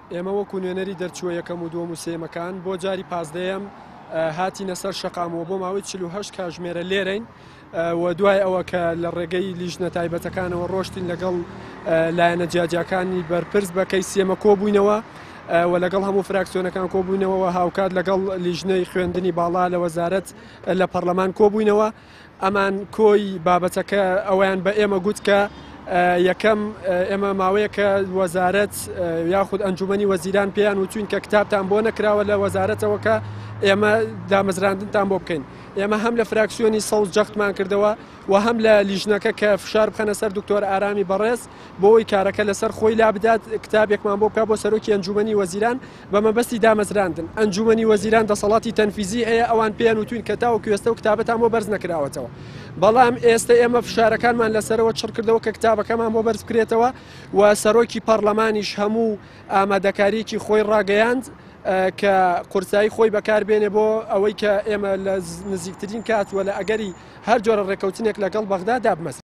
ئێمە وەکو نوێنەری دەرچووە یەکەم و دووەم و سێمەکان بۆ جاری پازدەیەم هاتینە سەر شەقامەوە بۆ ماوەی 48 کاتژمێرە لێرەین و دوای ئەوە کە لە ڕێگەی لیژنە تایبەتەکانەوە ڕۆشتین لەگەڵ لایەنە جیاجیەکانی بەرپرس بەکەی سێمە کۆبووینەوە و لەگەڵ هەموو فراکسیۆنەکان کۆبووینەوە هاوکات لەگەڵ لیژنەی خوێندنی باڵا لە وەزارەت لە پەرلەمان کۆبووینەوە ئەمان کۆی بابەتەکە ئەویان بە ئێمە گوت کە یەکەم ئێمە ماوەیە کە وەزارەت یاخود ئەنجومەنی وەزیران پێیان وچوین کە کتابتان بۆ نەکراوە لە وەزارەتەوە کە ئێمە دامەزراندنتان بۆ بکەین. ئێمە هەم لە فراکسیۆنی سەوز جەختمان کردەوە و هەم لە لیژنەکە کە فشار بخەنە سەر دکتۆر ئارامی بەڕێز بۆەوەی کارەکە لەسەر خۆی لا بدات کتابێکمان بۆ بکات بۆ سەرۆکی ئەنجومەنی وەزیران بە مەبەستی دامەزراندن. ئەنجومەنی وەزیران دەسەڵاتی تەنفیزی هەیە ئەوان پێیان وتوین کە تاوەکو ئێستا و کتابەتان بۆ بەرز نەکراوەتەوە. بەڵام ئێستا ئێمە فشارەکانمان لەسەرەوە چڕ کردەوە کە کتابەکەمان بۆ بەرز بکرێتەوە و سەرۆکی پەرلەمانیش هەموو ئامادەکاریەکی خۆی ڕاگەیاند کە قورسایی خۆی بەکاربێنێ بۆ ئەوەی کە ئێمە لە نزیکترین کات وە لە ئەگەری هەر جۆرە ڕێکەوتنێک لەگەڵ بەغدا دابمەست.